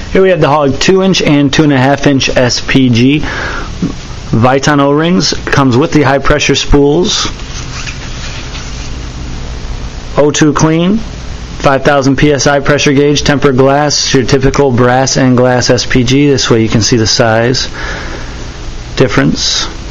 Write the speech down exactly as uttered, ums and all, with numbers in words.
Here we have the Hog two inch and two point five inch S P G. Viton O-rings. Comes with the high pressure spools. O two clean. five thousand P S I pressure gauge. Tempered glass. Your typical brass and glass S P G. This way you can see the size difference.